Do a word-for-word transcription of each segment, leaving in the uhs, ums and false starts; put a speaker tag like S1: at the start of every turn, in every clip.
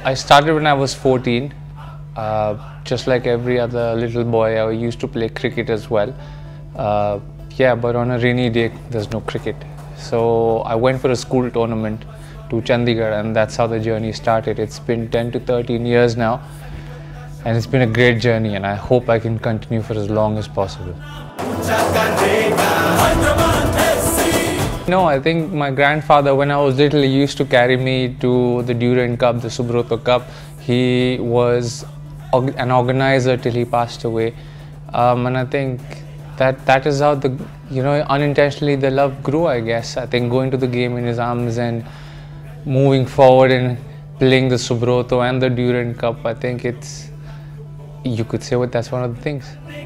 S1: I started when I was fourteen. Uh, just like every other little boy, I used to play cricket as well. Uh, yeah, but on a rainy day, there's no cricket. So I went for a school tournament to Chandigarh, and that's how the journey started. It's been ten to thirteen years now, and it's been a great journey, and I hope I can continue for as long as possible. No, I think my grandfather, when I was little, he used to carry me to the Durand Cup, the Subroto Cup. He was an organizer till he passed away, um, and I think that that is how the, you know, unintentionally the love grew, I guess. I think going to the game in his arms and moving forward and playing the Subroto and the Durand Cup, I think it's, you could say what that's one of the things.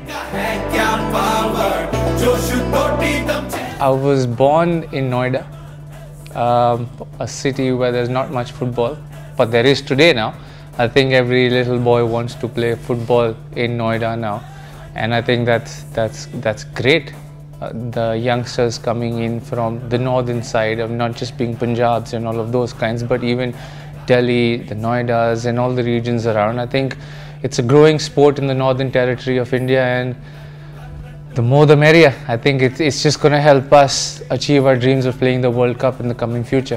S1: I was born in Noida, um, a city where there's not much football, but there is today now. I think every little boy wants to play football in Noida now, and I think that's that's that's great. Uh, the youngsters coming in from the northern side of not just being Punjabs and all of those kinds, but even Delhi, the Noidas, and all the regions around. I think it's a growing sport in the northern territory of India, and the more the merrier. I think it's, it's just going to help us achieve our dreams of playing the World Cup in the coming future.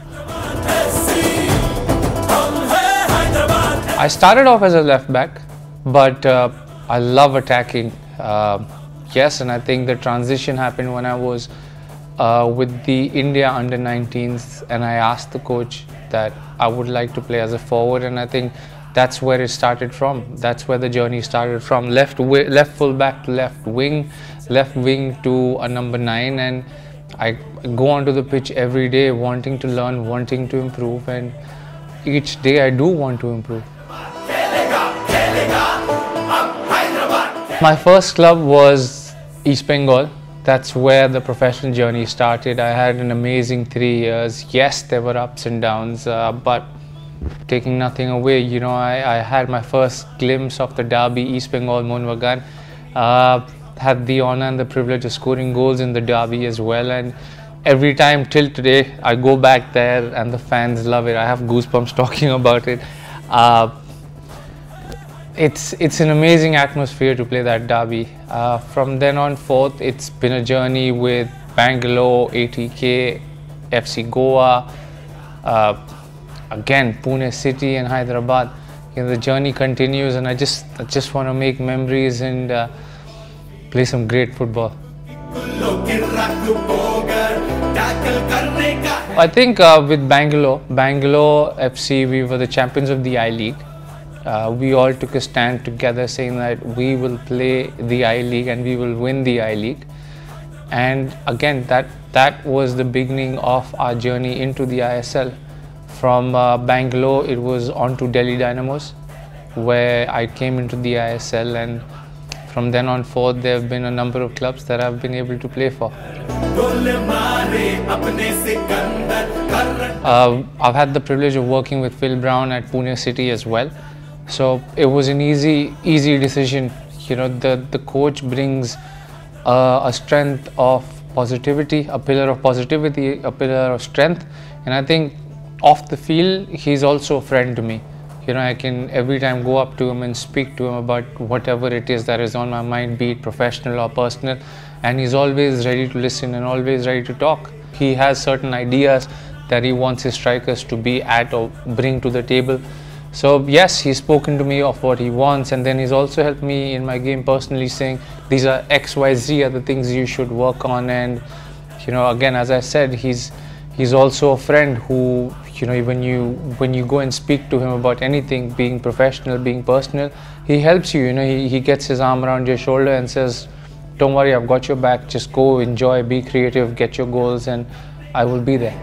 S1: I started off as a left back, but uh, I love attacking. Uh, yes, and I think the transition happened when I was uh, with the India under nineteens, and I asked the coach that I would like to play as a forward, and I think that's where it started from. That's where the journey started from. Left left full back to left wing, left wing to a number nine, and I go onto the pitch every day wanting to learn, wanting to improve, and each day I do want to improve. My first club was East Bengal. That's where the professional journey started. I had an amazing three years. Yes, there were ups and downs, uh, but taking nothing away, you know, I, I had my first glimpse of the derby, East Bengal Mohun Bagan. Uh, had the honor and the privilege of scoring goals in the derby as well, and every time till today I go back there and the fans love it. I have goosebumps talking about it. Uh, it's it's an amazing atmosphere to play that derby. Uh, from then on forth, it's been a journey with Bangalore, A T K, F C Goa, uh, again Pune City and Hyderabad. You know, the journey continues, and I just I just want to make memories and uh, play some great football. I think uh, with Bangalore, Bangalore F C, we were the champions of the I-League. Uh, we all took a stand together saying that we will play the I-League and we will win the I-League. And again, that, that was the beginning of our journey into the I S L. From uh, Bangalore, it was on to Delhi Dynamos, where I came into the I S L, and from then on forth, there have been a number of clubs that I've been able to play for. Uh, I've had the privilege of working with Phil Brown at Pune City as well. So it was an easy, easy decision. You know, the, the coach brings uh, a strength of positivity, a pillar of positivity, a pillar of strength. And I think off the field, he's also a friend to me. You know, I can every time go up to him and speak to him about whatever it is that is on my mind, be it professional or personal, and he's always ready to listen and always ready to talk. He has certain ideas that he wants his strikers to be at or bring to the table. So yes, he's spoken to me of what he wants, and then he's also helped me in my game personally, saying these are X, Y, Z are the things you should work on. And you know, again, as I said, he's he's also a friend who, you know, when you when you go and speak to him about anything, being professional, being personal, he helps you. You know, he, he gets his arm around your shoulder and says, don't worry, I've got your back, just go, enjoy, be creative, get your goals, and I will be there.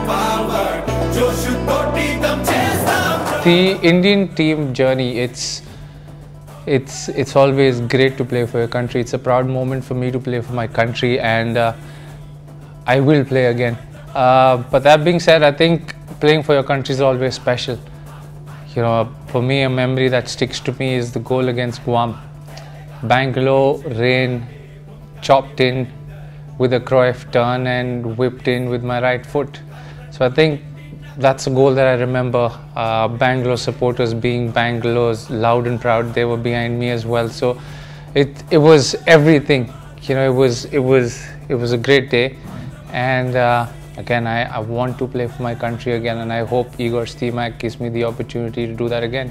S1: The Indian team journey, it's it's it's always great to play for your country. It's a proud moment for me to play for my country, and uh, I will play again. Uh, but that being said, I think playing for your country is always special. You know, for me, a memory that sticks to me is the goal against Guam. Bangalore, rain, chopped in with a Cruyff turn and whipped in with my right foot. So I think that's a goal that I remember. Uh, Bangalore supporters being Bangalore's loud and proud, they were behind me as well. So it it was everything. You know, it was it was it was a great day, and uh, again, I, I want to play for my country again, and I hope Igor Stimac gives me the opportunity to do that again.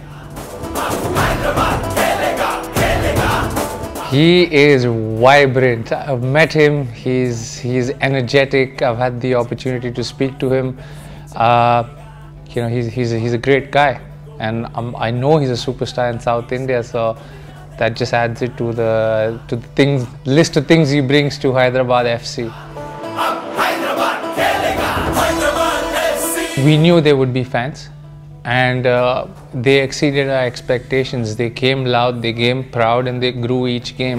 S1: He is vibrant. I've met him. He's he's energetic. I've had the opportunity to speak to him. Uh, you know, he's he's a, he's a great guy, and um, I know he's a superstar in South India. So that just adds it to the to the things list of things he brings to Hyderabad F C. We knew there would be fans, and uh, they exceeded our expectations. They came loud, they came proud, and they grew each game.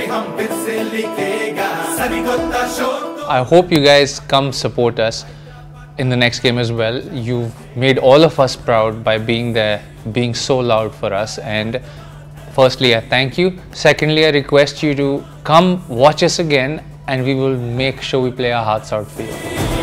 S1: I hope you guys come support us in the next game as well. You've made all of us proud by being there, being so loud for us, and firstly, I thank you. Secondly, I request you to come watch us again, and we will make sure we play our hearts out for you.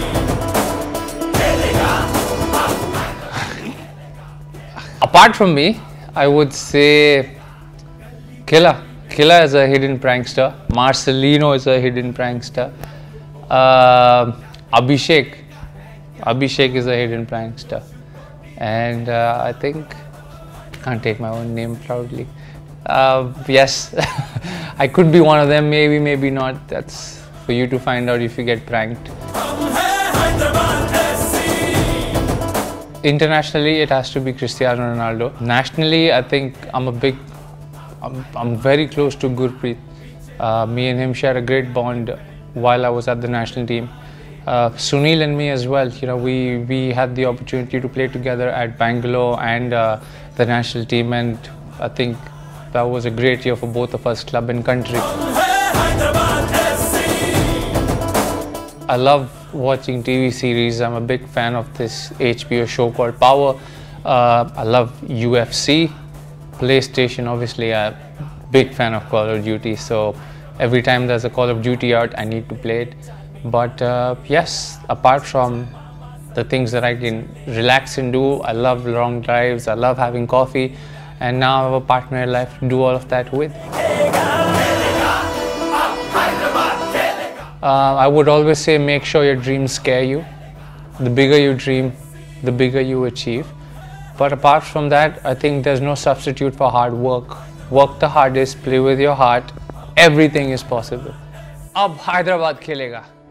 S1: Apart from me, I would say Killa. Killa is a hidden prankster. Marcelino is a hidden prankster. Uh, Abhishek. Abhishek is a hidden prankster. And uh, I think, I can't take my own name proudly. Uh, yes, I could be one of them, maybe, maybe not. That's for you to find out if you get pranked. Internationally, it has to be Cristiano Ronaldo. Nationally, I think I'm a big, I'm, I'm very close to Gurpreet. Uh, me and him share a great bond while I was at the national team. Uh, Sunil and me as well. You know, we we had the opportunity to play together at Bangalore and uh, the national team, and I think that was a great year for both of us, club and country. I love watching T V series. I'm a big fan of this H B O show called Power. Uh, I love U F C, PlayStation. Obviously, I'm a big fan of Call of Duty. So every time there's a Call of Duty out, I need to play it. But uh, yes, apart from the things that I can relax and do, I love long drives. I love having coffee, and now I have a partner in life to do all of that with. Uh, I would always say make sure your dreams scare you. The bigger you dream, the bigger you achieve. But apart from that, I think there's no substitute for hard work. Work the hardest, play with your heart. Everything is possible. Ab Hyderabad khelega.